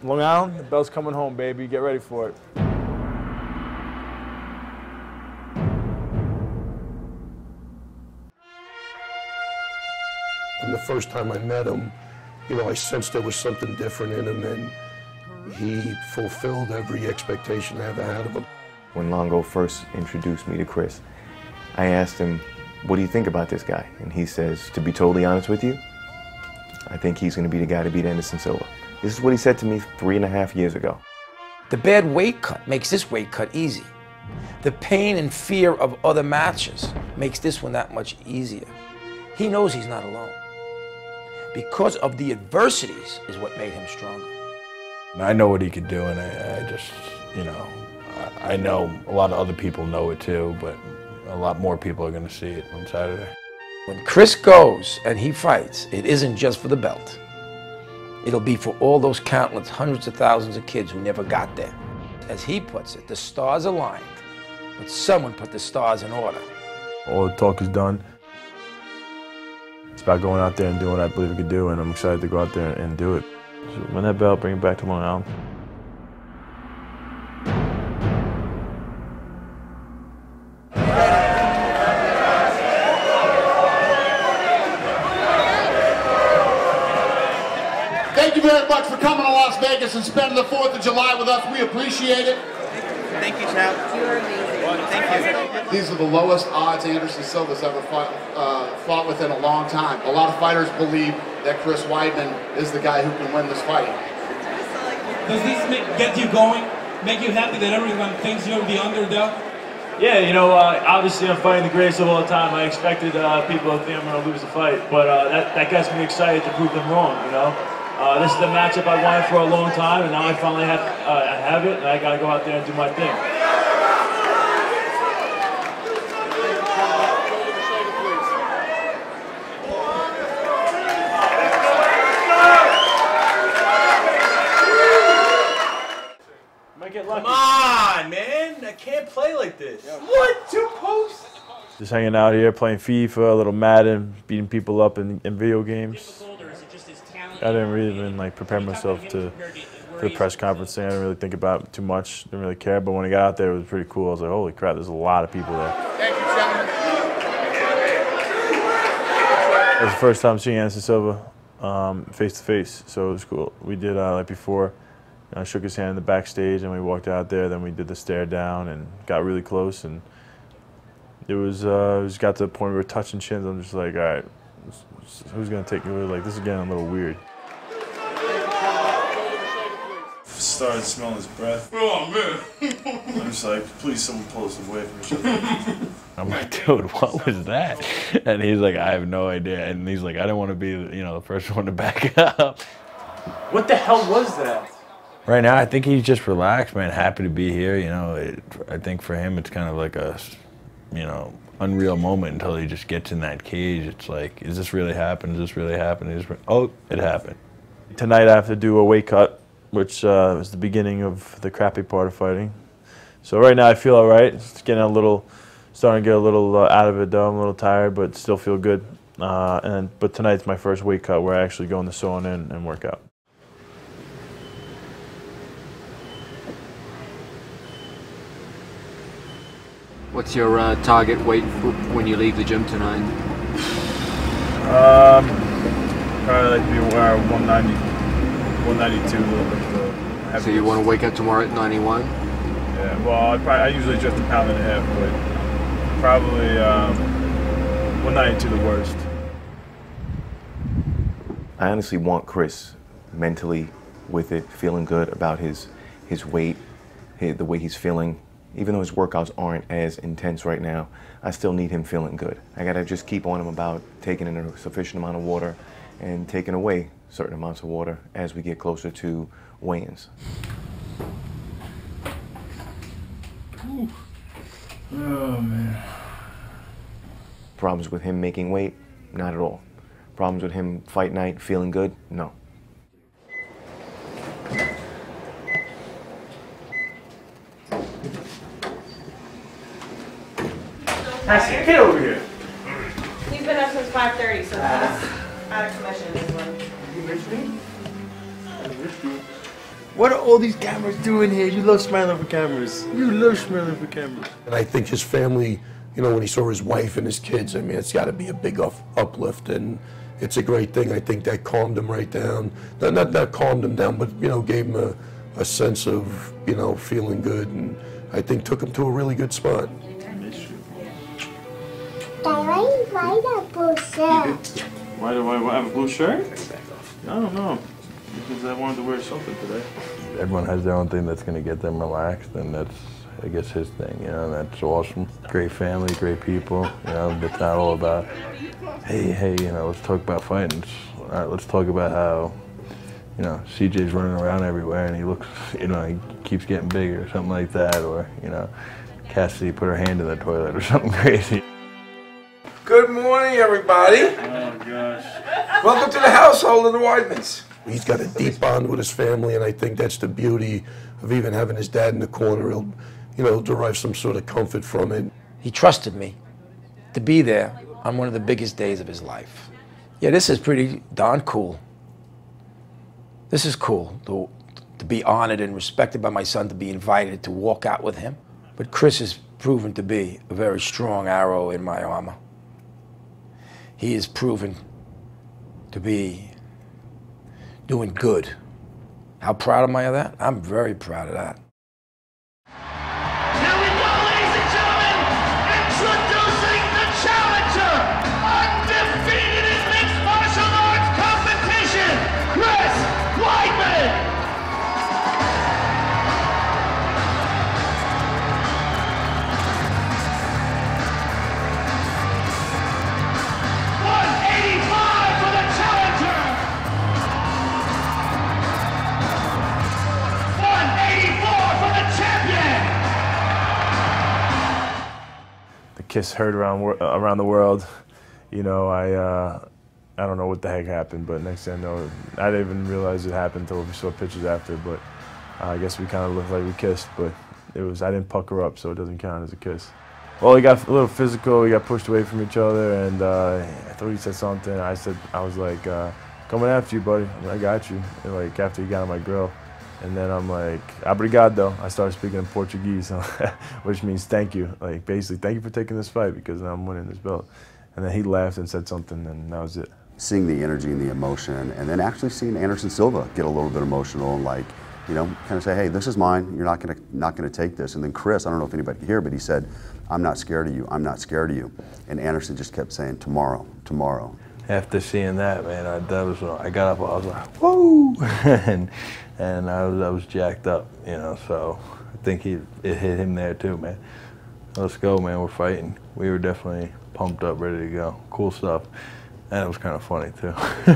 Long Island, the bell's coming home, baby. Get ready for it. And the first time I met him, you know, I sensed there was something different in him, and he fulfilled every expectation I ever had of him. When Longo first introduced me to Chris, I asked him, what do you think about this guy? And he says, to be totally honest with you, I think he's going to be the guy to beat Anderson Silva. This is what he said to me 3.5 years ago. The bad weight cut makes this weight cut easy. The pain and fear of other matches makes this one that much easier. He knows he's not alone. Because of the adversities is what made him stronger. I know what he could do, and I just, you know, I know a lot of other people know it too, but a lot more people are going to see it on Saturday. When Chris goes and he fights, it isn't just for the belt. It'll be for all those countless hundreds of thousands of kids who never got there. As he puts it, the stars aligned, but someone put the stars in order. All the talk is done. It's about going out there and doing what I believe I could do, and I'm excited to go out there and do it. So win that belt, bring it back to Long Island. Thank you very much for coming to Las Vegas and spending the 4th of July with us. We appreciate it. Thank you, Chap. You're amazing. Thank you. These are the lowest odds Anderson Silva's ever fought with in a long time. A lot of fighters believe that Chris Weidman is the guy who can win this fight. Does this get you going? Make you happy that everyone thinks you're the underdog? Yeah, you know, obviously I'm fighting the greatest of all time. I expected people to think I'm going to lose the fight, but that gets me excited to prove them wrong, you know. This is the matchup I wanted for a long time, and now I finally have it, and I got to go out there and do my thing. Come on, man. I can't play like this. What? 2 posts? Just hanging out here, playing FIFA, a little Madden, beating people up in video games. I didn't really even prepare myself for the press conference thing. I didn't really think about it too much. Didn't really care. But when I got out there, it was pretty cool. I was like, holy crap, there's a lot of people there. Thank you, gentlemen. It was the first time seeing Anderson Silva face to face, so it was cool. We did like before. I shook his hand in the backstage, and we walked out there. Then we did the stare down and got really close. And it was got to the point where we were touching chins. I'm just like, all right, who's gonna take me? Like, this is getting a little weird. Started smelling his breath. Oh man! I'm just like, please, someone pull us away from each other. I'm like, dude, what was that? And he's like, I have no idea. And he's like, I don't want to be, the first one to back up. What the hell was that? Right now, I think he's just relaxed, man. Happy to be here. I think for him, it's kind of like a, unreal moment until he just gets in that cage. It's like, is this really happening? Is this really happening? Oh, it happened. Tonight I have to do a weight cut, which is the beginning of the crappy part of fighting. So right now I feel all right. It's starting to get a little out of it though. I'm a little tired, but still feel good. But tonight's my first weight cut where I actually go in the sauna and work out. What's your target weight when you leave the gym tonight? Probably like to be around 190, 192 a little bit. So you want to wake up tomorrow at 91? Yeah, well, I usually just a pound and a half, but probably 192 the worst. I honestly want Chris mentally with it, feeling good about his weight, the way he's feeling. Even though his workouts aren't as intense right now, I still need him feeling good. I gotta just keep on him about taking in a sufficient amount of water and taking away certain amounts of water as we get closer to weigh-ins. Oh, man. Problems with him making weight? Not at all. Problems with him fight night, feeling good? No. Get over here. He's been up since 5:30, so he's out of commission this one. You missed me? I missed you. What are all these cameras doing here? You love smiling for cameras. You love smiling for cameras. And I think his family, you know, when he saw his wife and his kids, I mean, it's got to be a big uplift, and it's a great thing. I think that calmed him right down. Not calmed him down, but, you know, gave him a sense of, you know, feeling good, and I think took him to a really good spot. Why do I have a blue shirt? I don't know. Because I wanted to wear something today. Everyone has their own thing that's going to get them relaxed, and that's, I guess, his thing, you know, and that's awesome. Great family, great people, you know, it's not all about, hey, you know, let's talk about fighting. All right, let's talk about how, you know, CJ's running around everywhere and he looks, you know, he keeps getting bigger or something like that, or, you know, Cassidy put her hand in the toilet or something crazy. Good morning, everybody. Oh, gosh. Welcome to the household of the Weidmans. He's got a deep bond with his family, and I think that's the beauty of even having his dad in the corner. He'll, you know, derive some sort of comfort from it. He trusted me to be there on one of the biggest days of his life. Yeah, this is pretty darn cool. This is cool to be honored and respected by my son, to be invited to walk out with him. But Chris has proven to be a very strong arrow in my armor. He is proven to be doing good. How proud am I of that? I'm very proud of that. Here we go, ladies and gentlemen, introducing the challenger, undefeated in mixed martial arts competition, Chris Weidman. Kiss heard around the world. You know, I don't know what the heck happened, but next thing I know, I didn't even realize it happened until we saw pictures after. But I guess we kind of looked like we kissed, but I didn't pucker up, so it doesn't count as a kiss. Well, we got a little physical. We got pushed away from each other, and I thought he said something. I was like, coming after you, buddy. I got you. And like after he got on my grill. And then I'm like, obrigado. I started speaking in Portuguese, which means thank you. Like, basically, thank you for taking this fight because now I'm winning this belt. And then he laughed and said something, and that was it. Seeing the energy and the emotion, and then actually seeing Anderson Silva get a little bit emotional and, like, you know, kind of say, hey, this is mine. You're not gonna take this. And then Chris, I don't know if anybody could hear, but he said, I'm not scared of you. I'm not scared of you. And Anderson just kept saying, tomorrow, tomorrow. After seeing that, man, I got up, I was like, whoa! and I was jacked up, you know, so I think it hit him there too, man. Let's go, man, we're fighting. We were definitely pumped up, ready to go. Cool stuff. And it was kind of funny too.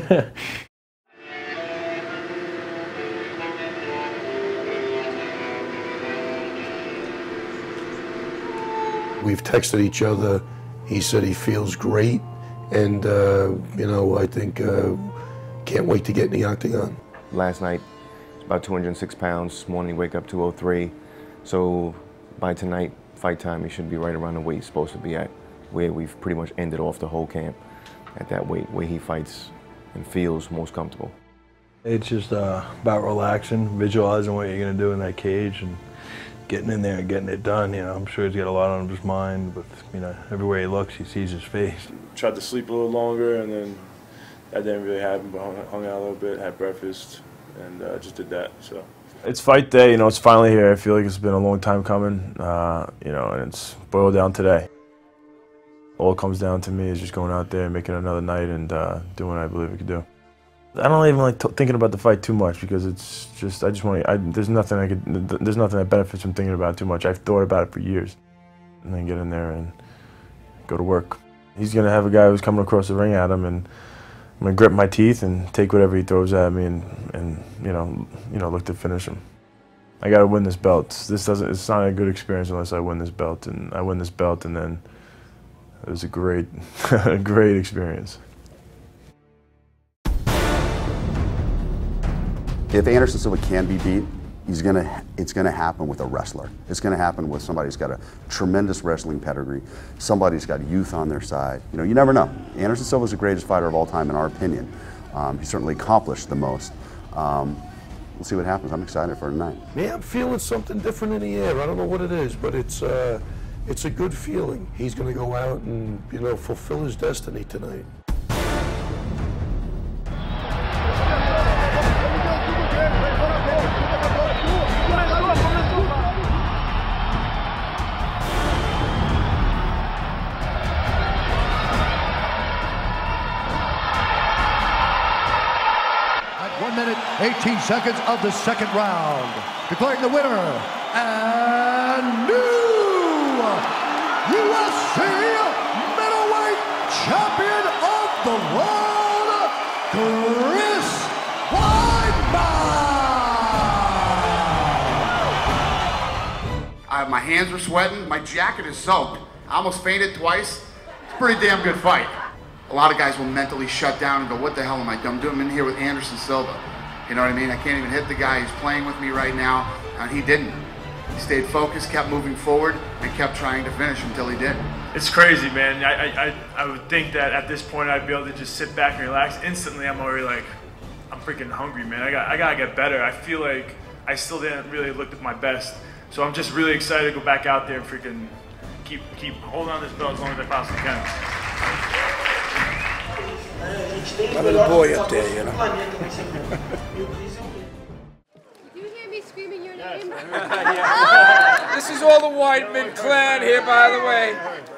We've texted each other. He said he feels great, and you know, I think can't wait to get in the octagon. Last night, it's about 206 pounds. This morning, wake up 203. So by tonight, fight time, he should be right around the weight he's supposed to be at, where we've pretty much ended off the whole camp at that weight, where he fights and feels most comfortable. It's just about relaxing, visualizing what you're going to do in that cage, and getting in there and getting it done. You know, I'm sure he's got a lot on his mind, but you know, everywhere he looks, he sees his face. Tried to sleep a little longer, and then that didn't really happen, but hung out a little bit, had breakfast, and just did that. So it's fight day. You know, it's finally here. I feel like it's been a long time coming. You know, and it's boiled down today. All it comes down to me is just going out there and making another night and doing what I believe I could do. I don't even like thinking about the fight too much because it's just I just want to. There's nothing that benefits from thinking about it too much. I've thought about it for years, and then get in there and go to work. He's gonna have a guy who's coming across the ring at him, and I'm gonna grip my teeth and take whatever he throws at me, and you know look to finish him. I gotta win this belt. It's not a good experience unless I win this belt, and I win this belt, and then it was a great great experience. If Anderson Silva can be beat, it's gonna happen with a wrestler. It's gonna happen with somebody who's got a tremendous wrestling pedigree, somebody who's got youth on their side. You know, you never know. Anderson Silva is the greatest fighter of all time, in our opinion. He certainly accomplished the most. we'll see what happens. I'm excited for tonight. Yeah, I'm feeling something different in the air. I don't know what it is, but it's a good feeling. He's going to go out and, you know, fulfill his destiny tonight. At 1 minute, 18 seconds of the second round. Declaring the winner and new UFC middleweight champion of the world, Chris Weidman! My hands are sweating, my jacket is soaked. I almost fainted twice. It's a pretty damn good fight. A lot of guys will mentally shut down and go, what the hell am I doing? I'm in here with Anderson Silva. You know what I mean? I can't even hit the guy who's playing with me right now. And he didn't. He stayed focused, kept moving forward, and kept trying to finish until he did. It's crazy, man. I would think that at this point I'd be able to just sit back and relax. Instantly, I'm already like, I'm freaking hungry, man. I gotta get better. I feel like I still didn't really look at my best. So I'm just really excited to go back out there and freaking keep holding on this belt as long as I possibly can. My little boy up there, you know. Did you hear me screaming your name? This is all the Weidman clan here, by the way.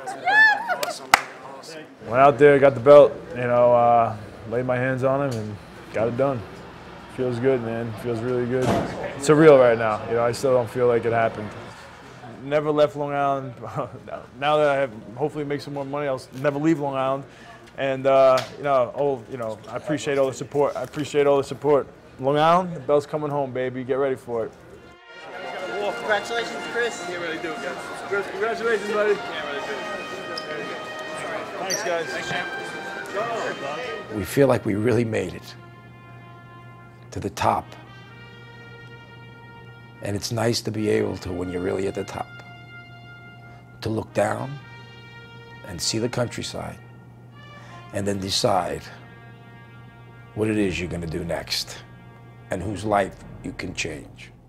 Went out there, got the belt, you know, laid my hands on him and got it done. Feels good, man. Feels really good. It's surreal right now. You know, I still don't feel like it happened. Never left Long Island. Now that I have hopefully make some more money, I'll never leave Long Island. And I appreciate all the support. I appreciate all the support. Long Island, the belt's coming home, baby. Get ready for it. Congratulations, Chris. Can't really do it, guys. Chris, congratulations, buddy. Can't really do it. Thanks, guys. Thanks, champ. We feel like we really made it to the top. And it's nice to be able to, when you're really at the top, to look down and see the countryside and then decide what it is you're going to do next and whose life you can change.